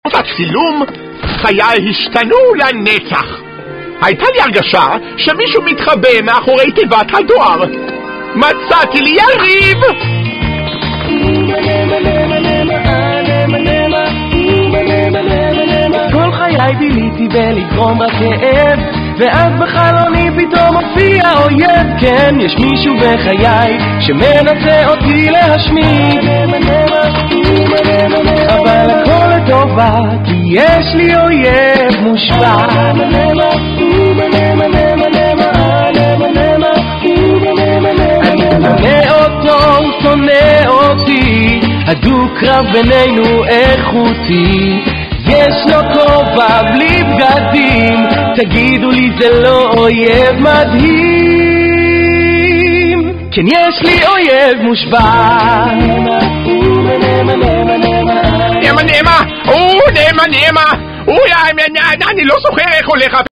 הצילום חיי השתנו לנצח. הייתה לי הרגשה שמישהו מתחבא מאחורי תיבת הדואר. מצאתי לי יריב! כל חיי ביליתי בלגרום רק כאב, ואז בחלוני פתאום הופיע אויב. כן, יש מישהו בחיי שמנסה אותי להשמיד, אבל הכל לטובה, כי יש לי אויב מושבע. אני שונא אותו, הוא שונא אותי, הדו-קרב בינינו איכותי. יש לו כובע בלי בגדים, תגידו לי זה לא אויב מדהים? כן, יש לי אויב מושבע. נאמה, אני לא זוכר איך הולך